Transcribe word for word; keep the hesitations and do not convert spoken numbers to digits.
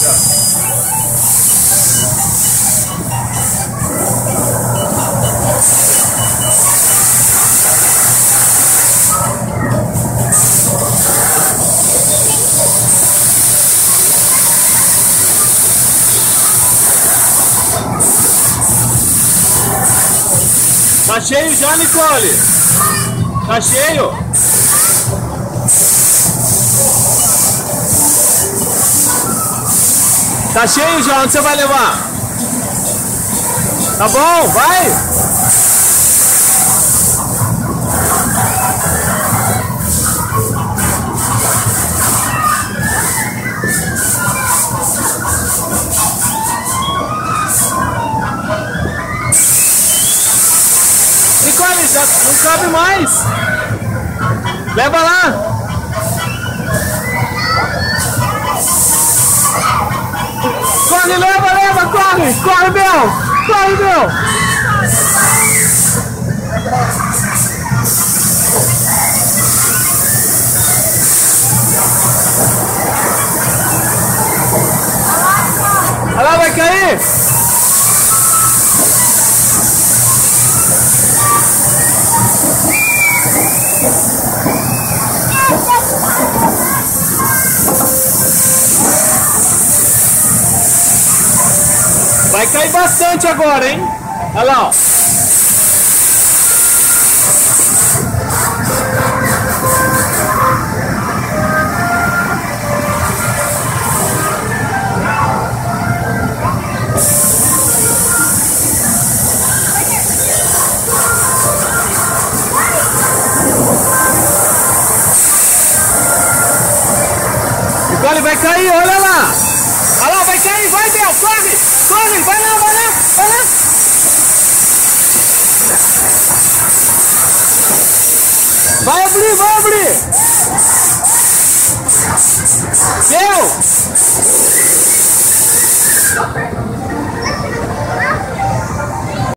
Tá cheio já, Nicole? Tá cheio? Tá cheio já, onde você vai levar? Tá bom, vai! Nicole, já não cabe mais! Leva lá! Corre, leva, leva, corre! Corre, meu! Corre, meu! Olha lá, vai cair! Vai cair bastante agora, hein? Olha lá, ó. Nicole, vai cair, olha lá! Olha lá, vai cair, vai, Bel, corre! Corre, vai lá, vai lá, vai lá! Vai abrir, vai abrir! Bel!